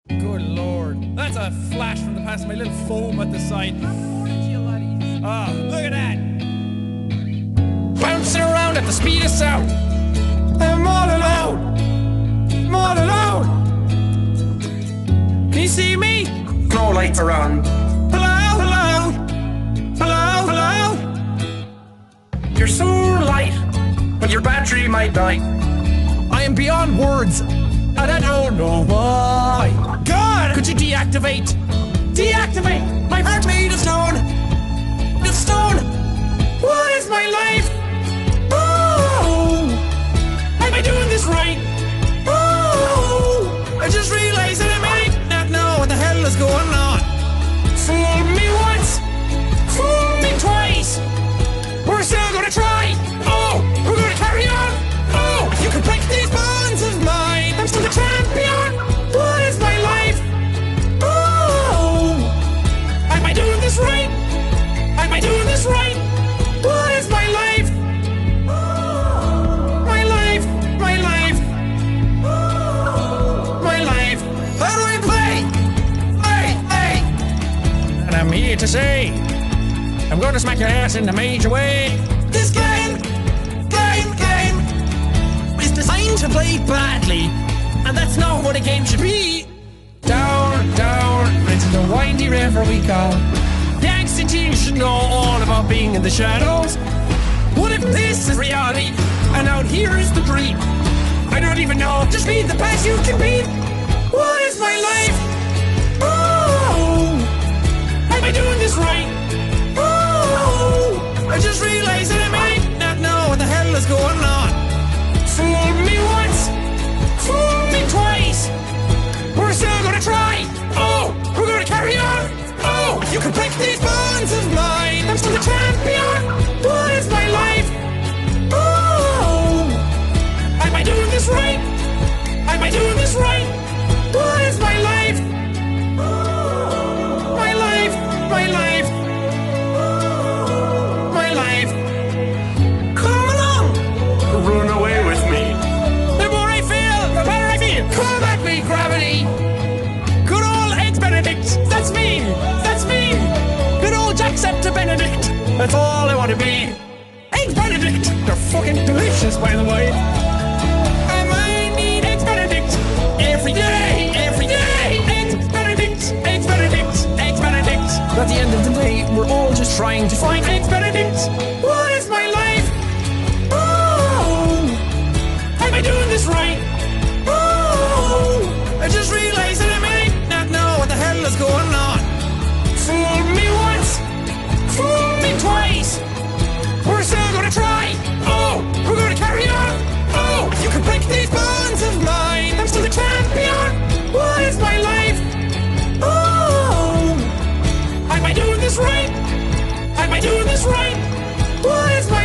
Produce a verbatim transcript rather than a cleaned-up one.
Good lord. That's a flash from the past, my little foam at the side. Ah, oh, look at that. Bouncing around at the speed of sound. I'm all alone. I'm all alone. Can you see me? No lights around. Hello, hello. Hello, hello. You're so light, but your battery might die. I am beyond words, and I don't know why. God, could you deactivate? Deactivate! My heart made of stone. Of stone. What is my life? Oh, am I doing this right? Oh, I just realized that I might not know what the hell is going on. Fool me once, fool me twice. We're still gonna try. Oh, we're gonna carry on. Oh, you can break these bonds of mine. I'm still the champion. What is my life? Oh, am I doing this right? Am I doing this right? What is my life? Oh, my life, my life, oh, my life. How do I play? Hey, hey. And I'm here to say, I'm gonna smack your ass in a major way. This game, game, game is designed to play badly, and that's not what a game should be. Down, down into the windy river we go. The angsty teen should know all about being in the shadows. What if this is reality, and out here is the dream? I don't even know, just be the best you can be. What is my life? Oh, am I doing this right? Oh, I just realized that I might not know what the hell is going on. Fool me once, fool me twice. We're still gonna try. Oh, we're gonna carry on. Oh, you can break these bonds of mine. I'm still the champion. What is my life? Oh, am I doing this right? Am I doing this right? What is my life? Oh, my life, my life. My life. Come along. Run away with me. The more I feel, the better I feel. Come at me, gravity. Good old Eggs Benedict. That's me. That's me. Good old Jacksepticeye Benedict. That's all I want to be. Eggs Benedict. They're fucking delicious, by the way. And I need Eggs Benedict every day, every day. Eggs Benedict, Eggs Benedict, Eggs Benedict. At the end of the day, we're all just trying to find Eggs Benedict. What is my life? Oh, am I doing this right? Oh, I just realized that I might not know what the hell is going on. Fool me once, fool me twice. We're still gonna try. Oh, we're gonna carry on. Oh, you can break these bonds of mine. I'm still the champion. What is my life? Oh, am I doing this right? Am I doing this right? What is my